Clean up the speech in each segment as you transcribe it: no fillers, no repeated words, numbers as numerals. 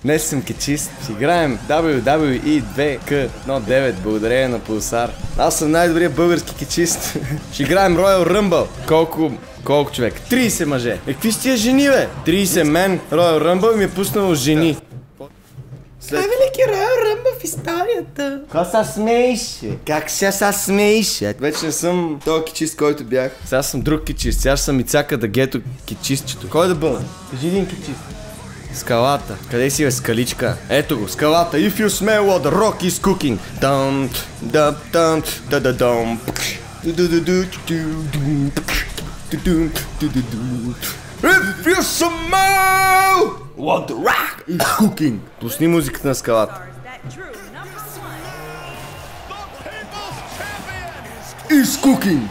Днес съм кечист. Ще играем WWE 2K19 благодарение на Pulsar. Аз съм най-добрият български кечист. Ще играем Royal Rumble. Колко човек? 30 мъже. Какви сте жени, бе? 30 мен. Royal Rumble ми е пуснало жени. Най-велики Royal Rumble в историята. Как се смееш? Как се смееш? Вече не съм този кечист, който бях. Сега съм друг кечист. Сега съм Ицака да гето кечистчето. Кой да бъда? Кажи един кечист. Скалата. Къде си, бе, скаличка? Ето го, скалата. If you smell what the rock is cooking. If you smell what the rock is cooking. Пусни музиката на скалата. Is cooking.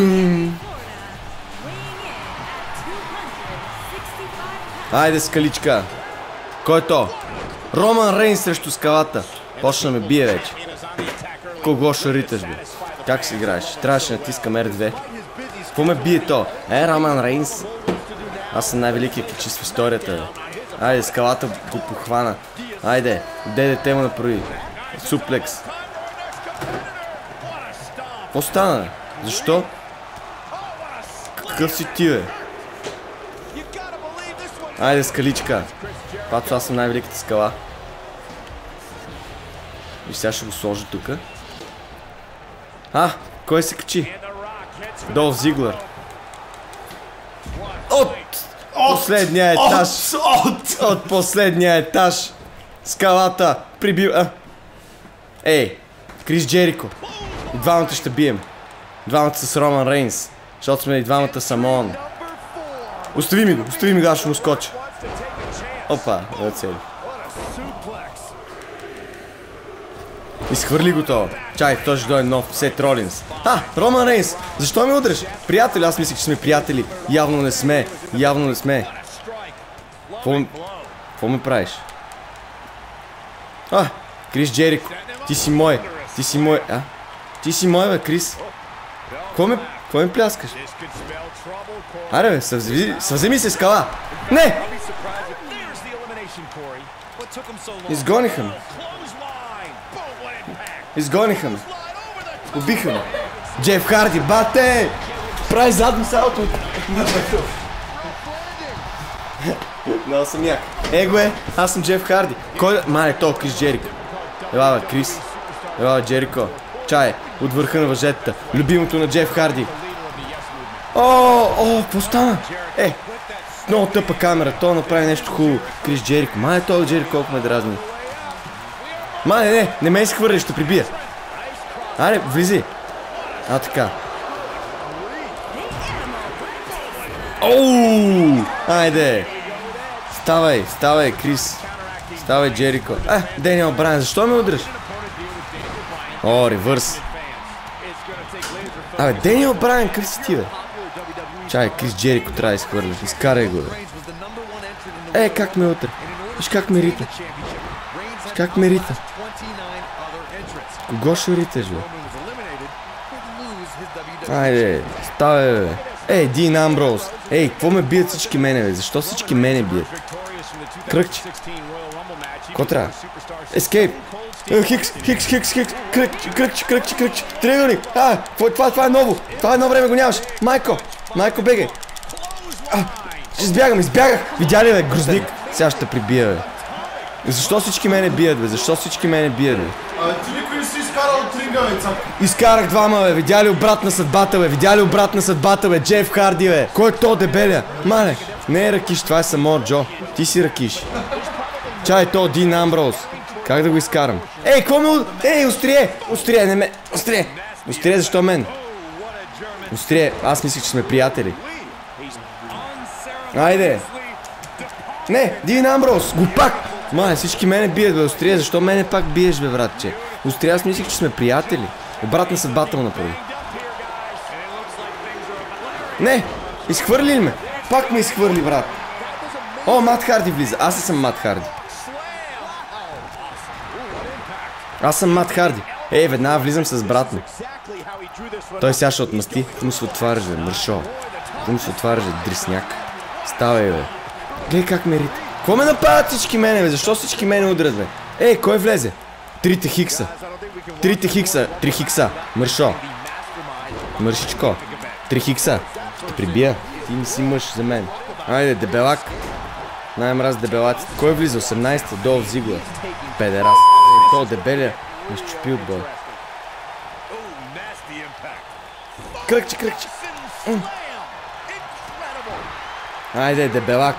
Айде, скаличка. Кой е то? Роман Рейнс срещу скалата. Почна ме бие вече. Кого ще риташ, бе? Как си играеш? Трябваше да натискам R2. Какво ме бие то? Роман Рейнс. Аз съм най-великият кечист в историята, бе. Айде, скалата го похвана. Айде, ДДТ му направи. Суплекс. Какво стана, бе? Защо? Какъв си ти, бе? Айде, скаличка. Пато аз съм най-великата скала. И сега ще го сложа тука. Кой се качи? Долф Зиглър. От последния етаж. От последния етаж. Скалата прибива. Ей, Крис Джерико. И двамата ще бием. Двамата с Роман Рейнс. Защото сме и двамата Самоан. Остави ми го, аз ще му скоча. Опа, да цели. Изхвърли го това. Чай, той ще дойде нов, Сет Ролинс. Роман Рейнс, защо ме удреш? Приятели, аз мислих, че сме приятели. Явно не сме. Какво ме правиш? Крис Джерико, ти си мой. Ти си мой, бе, Крис. Какво ме пляскаш? Аре, бе, съвземи се, скала. Не! Изгониха ме. Убиха ме. Джеф Харди, бате! Прави задно салто. Много съм як. Его е, аз съм Джеф Харди. Кой да... Мале, то Крис Джерико. Ева, бе, Крис. Ева, бе, Джерико. Чай, от върха на въжетата. Любимото на Джеф Харди. Какво стана? Много тъпа камера, той направи нещо хубаво. Крис Джерико, мале, той Джерико колко ме дразни. Мале, не ме изхвърли, ще прибия. Аре, влизи. Така. Айде. Ставай, Крис. Ставай, Джерико. Даниел Брайан, защо ме удръш? Ревърс. Даниел Брайан, къв си ти, бе? Чай, Крис Джерико трябва да изхвърля. Изкарай го, бе. Как ме утре. Виж как ме рита. Кого ще риташ, бе? Айде, ставай, бе. Дин Амброуз. Какво ме бият всички мене, бе? Защо всички мене бият? Кръгче. Ко трябва? Ескейп. Хикс. Кръгче. Триъгълник. Това е ново. Това едно време го нямаш. Майко, бегай. Ще избягах. Видя ли, бе, грозник? Сега ще прибия, бе. Защо всички мене бият, бе? Ти никой не си изкарал от ринга, бе, цап. Изкарах двама, бе. Видя ли обратна съдбата, бе? Джеф Харди, бе. Кой е то, дебеля? Мале. Не е Ракиш, това е Самоа Джо. Ти си Ракиш. Чай, то Дин Амброуз. Как да го изкарам? Какво ме... Острие, не ме... Острие, защо мен? Острие, аз мислих, че сме приятели. Айде. Не, Дин Амброуз, глупак! Мале, всички мене бият, бе, Острие, защо мене пак биеш, бе, братче? Острие, аз мислих, че сме приятели. Обратна съдбата му направи. Не, изхвърли ли ме? Пак ме изхвърли, брат. Мат Харди влиза, аз съм Мат Харди. Веднага влизам с брат ми. Той сега ще отмъсти. Ти му се отваряш, бе, мършо. Ти му се отваряш, бе, дрисняк. Ставай, бе. Гледай как ме рита. Какво ме нападат всички мене, бе? Защо всички мене удрят, бе? Ей, кой влезе? Трите хикса. Трите хикса. Три хикса. Мършо. Мършичко. Три хикса. Ще прибия. Ти не си мъж за мен. Айде, дебелак. Най-мраз дебелаците. Кой влиза? 18-та? Долу в Зигула. Педерас. То дебеля. Ме щупи от бой. Кръгче, кръгче. Айде, дебелак.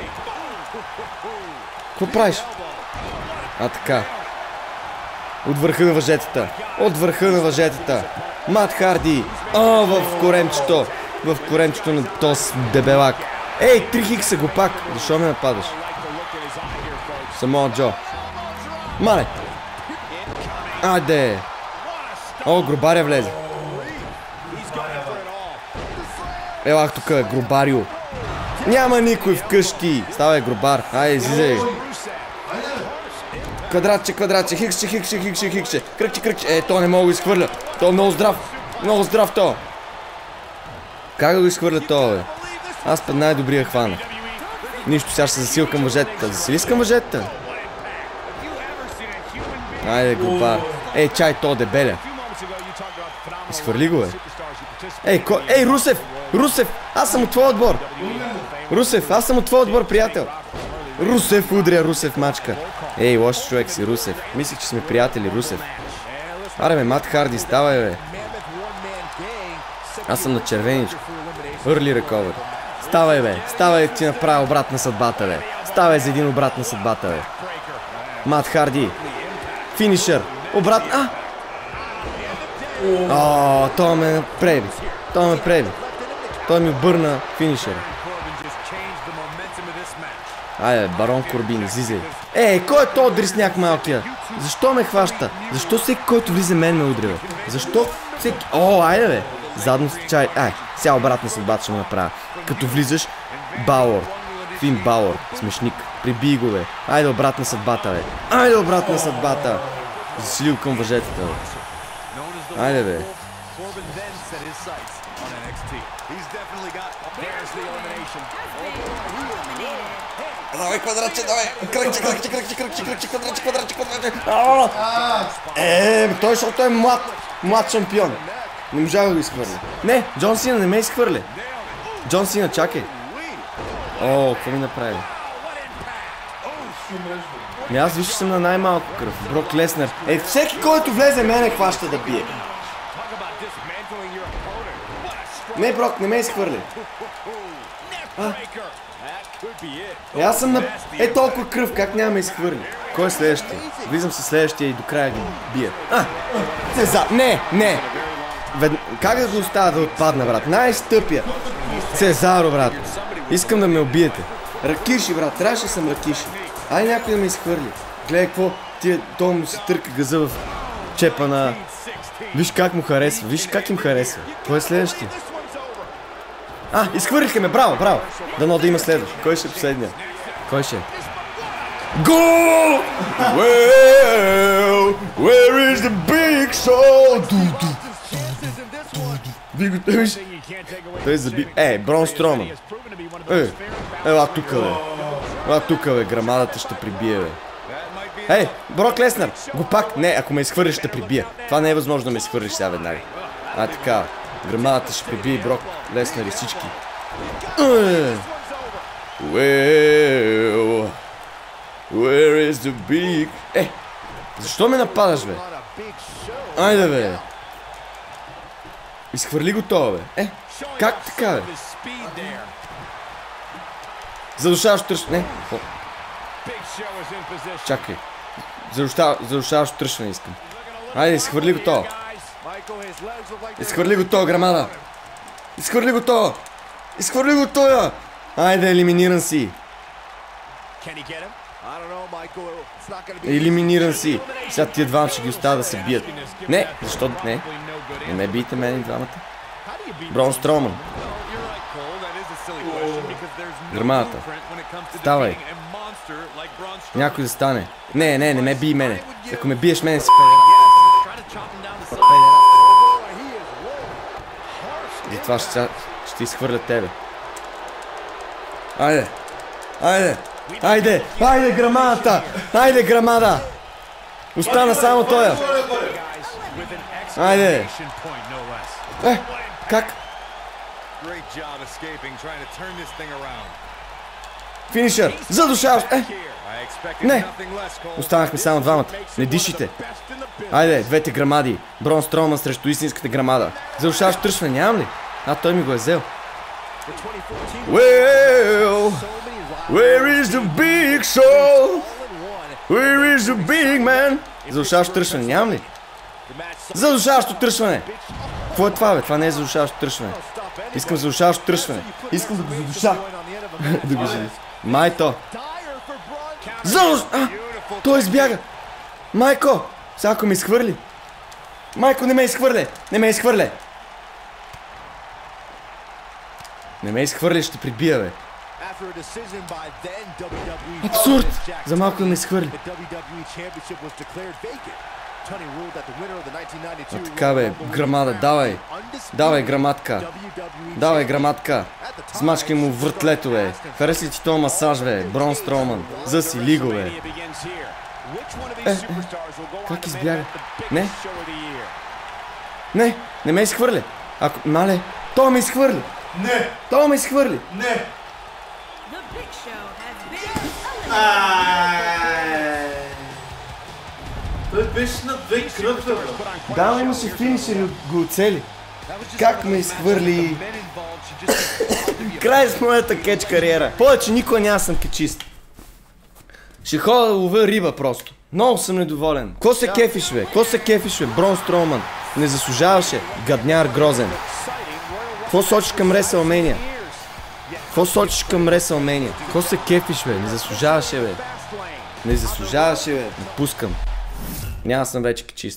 Какво правиш? А, така. От върха на въжетата. От върха на въжетата. Мат Харди. О, в коремчето. В коремчето на този дебелак. Ей, 3 хикса го пак. Защо ме нападаш? Само Джо. Мале. Айде. О, грубаря влезе. Елах тук, грубарио. Няма никой вкъщи. Ставай, грубар. Айде, излизай. Квадратче, квадратче, хиксче, хиксче, хиксче, хиксче. Кръгче, кръгче. То не мога да изхвърля. То е много здрав. Много здрав то. Как да го изхвърля то, бе? Аз пред най-добрия хванах. Нищо, сега ще се засил към въжетата. Засили с към въжетата. Айде, групар. Ей, чай, то дебеля. Изхвърли го, бе. Ей, Русев! Русев! Аз съм от твой отбор! Русев, аз съм от твой отбор, приятел! Русев удря, Русев мачка. Ей, лош човек си, Русев. Мислих, че сме приятели, Русев. Аре, бе, Мат Харди, ставай, бе. Аз съм на червеничко. Early recovery. Ставай, бе. Ставай, ти направя обрат на съдбата, бе. Ставай за един обрат на съдбата, бе. Мат Харди. Финишър. Обрат. О, той ме преби. Той ме преби. Той ми обърна финишъра. Айде, барон Корбин, излизай. Ей, кой е то дрисняк малкия? Защо ме хваща? Защо всеки, който влиза, мен ме удря, бе? Защо всеки... О, айде, бе. Задно чай. Ай, сега обратна съдбата ще му направя. Като влизаш, Бауър. Фин Бауър. Смешник. Прибий го, бе. Айде, обратна съдбата, бе. Айде, обратна съдбата. Заслил към въжетата, бе. Айде, бе. Давай, квадратче, давай! Кръгче, кръгче, кръгче, кръгче, кръгче, квадратче, квадратче, квадратче! Той, защото е млад. Млад шампион. Не можа да го изхвърля. Не, Джон Сина не ме изхвърля. Джон Сина, чакай. О, какво ми направи? Аз виж, че съм на най-малко кръв. Брок Леснер. Всеки, който влезе, мене хваща да бие. Не, Брок, не ме изхвърли. Аз съм на... толкова кръв, как няма ме изхвърли? Кой е следващия? Влизам със следващия и до края ги бия. Цезар! Не! Как да го оставя да отпадна, брат? Най-стъпия! Цезаро, брат! Искам да ме убиете. Ракиши, брат, трябваше да съм Ракиши. Ай, някой да ме изхвърли. Гледай какво, той му се търка газа в чепа на... Виж как му харесва, виж как им харесва. Кой е следващия? Изхвърлиха ме, браво! Дано да има следващ. Кой ще е последния? Кой ще е? Гол! Well, where is the big show? Виж. Той заби... Брон Строман. Ела тука, бе. Грамадата ще прибие, бе. Брок Леснер. Го пак. Не, ако ме изхвърлиш, ще прибия. Това не е възможно да ме изхвърлиш сега веднага. Така. Грамадата ще прибие Брок Леснер и всички. Well, where is the big... Защо ме нападаш, бе? Айде, бе. Изхвърли го това, бе. Как така, бе? Задушаващо тръщане. Не. Чакай. Задушаващо тръщане искам. Айде, изхвърли го това. Изхвърли го това, Грамада. Изхвърли го това. Изхвърли го това. Айде, елиминиран си. Елиминиран си. Сега тия двама ще ги оставя да се бият. Не, защо не? Не ме бийте мен и двамата. Брон Строман. Грамадата. Ставай. Някой да стане. Не ме бий мене. Ако ме биеш мене си педерас. И това ще изхвърля тебе. Айде. Айде, айде грамадата! Айде грамада! Остана само той. Айде! Как? Финишър! Задушаващ! Не! Останахме само двамата. Не дишите. Айде, двете грамади. Брон Строман срещу истинската грамада. Задушаващ тръшване, нямам ли? Той ми го е взел. Well, where is the big show? Where is the big man? Задушаващо тръшване, нямам ли? Задушаващо тръшване! Какво е това, бе? Това не е задушаващо тръшване. Искам задушаващо тръшване. Искам да го задуша. Да го живи. Майто! Той избяга! Майко! Сега ако ме изхвърли. Майко, не ме изхвърля! Не ме изхвърля! Не ме изхвърля, ще прибия, бе. Абсурд! За малко да ме изхвърли. Така, бе, грамада, давай. Давай, грамадка. Давай, грамадка. Смачкай му въртлето, бе. Хареса ли ти този масаж, бе? Брон Строман. Засили го, бе. Как избяга? Не. Не, не ме изхвърля. Ако, мале, той ме изхвърли. Не. Той ме изхвърли. Не. Той беше на две кръвта, бе. Да, имаше финишер и го оцели. Как ме изхвърли? Край с моята кетч кариера. Повече никога няма съм кечист. Ще ходя да ловя риба просто. Много съм недоволен. Ко се кефиш, бе? Ко се кефиш, бе? Брон Строман. Не заслужаваше. Гадняр грозен. Какво сочиш към WrestleMania? Какво сочиш към WrestleMania? Какво се кефиш, бе? Не заслужаваше, бе. Не заслужаваше, бе. Напускам. Няма съм вече кечист.